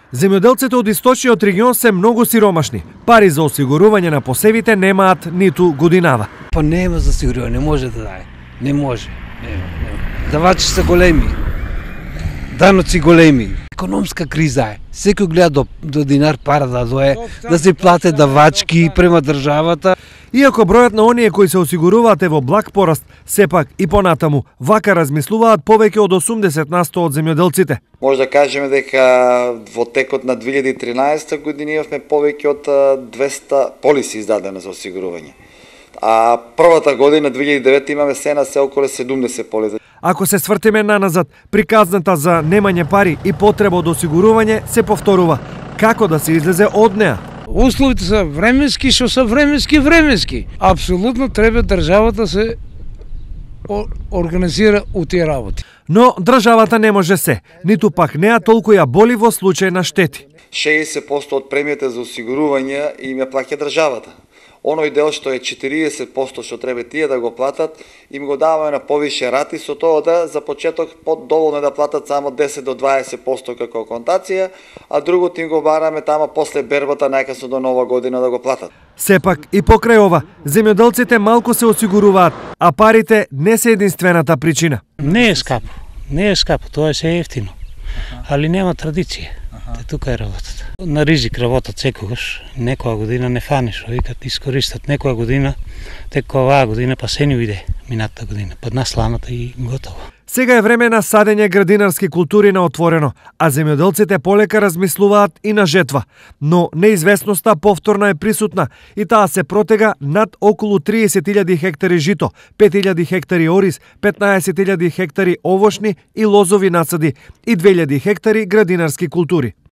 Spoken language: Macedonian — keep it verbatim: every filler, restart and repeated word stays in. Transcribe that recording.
Земјоделците од источниот регион се многу сиромашни. Пари за осигурување на посевите немаат ниту годинава. Па нема за осигурување, не може да даде. Не може. Нема, нема. Давачи се големи. Даноци големи. Економска криза е. Секој гледа до, до динар пара да дое, да се плате давачки према државата. Иако бројот на оние кои се осигуруваат е во благ пораст, сепак и понатаму вака размислуваат повеќе од осумдесет на сто од земјоделците. Може да кажеме дека во текот на две илјади и тринаесета година имавме повеќе од двесте полиси издадени за осигурување. А првата година, две илјади и девета, имаме се на се околу седумдесет полиси. Ако се свртиме наназад, приказната за немање пари и потреба од осигурување се повторува. Како да се излезе од неа? Условите се временски, што се временски, временски. Апсолутно треба државата се организира у тие работи. Но државата не може се, ниту пак неа толку ја боли во случај на штети. шеесет проценти од премијата за осигурување им ја плаќа државата. Оној дел што е четириесет проценти што треба тие да го платат, им го даваме на повише рати, со тоа да за почеток подоволно да платат само десет до дваесет проценти како контација, а другото им го бараме тама после бербата најкасно до нова година да го платат. Сепак и покрај ова, земјоделците малку се осигуруваат, а парите не се единствената причина. Не е скапо, не е скапо, тоа е се ефтино, али нема традиција. Те тука е работата. На ризик работат секогаш. Некоја година не фаниш, викат искористат некоја година, тека оваа година па се ни иде минатата година, па насланата и готово. Сега е време на садење градинарски култури на отворено, а земјоделците полека размислуваат и на жетва. Но неизвестноста повторно е присутна и таа се протега над околу триесет илјади хектари жито, пет илјади хектари ориз, петнаесет илјади хектари овошни и лозови насади и две илјади хектари градинарски култури.